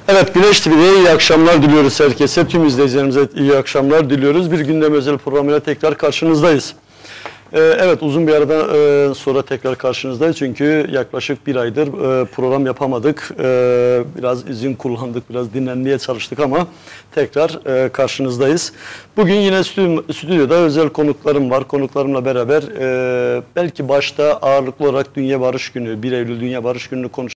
Evet, Güneş TV'de iyi akşamlar diliyoruz herkese. Tüm izleyicilerimize iyi akşamlar diliyoruz. Bir gündem özel programıyla tekrar karşınızdayız. Evet, uzun bir aradan sonra tekrar karşınızdayız. Çünkü yaklaşık bir aydır program yapamadık. Biraz izin kullandık, biraz dinlenmeye çalıştık ama tekrar karşınızdayız. Bugün yine stüdyoda özel konuklarım var. Konuklarımla beraber belki başta ağırlıklı olarak Dünya Barış Günü, 1 Eylül Dünya Barış Günü'nü konuşacağız.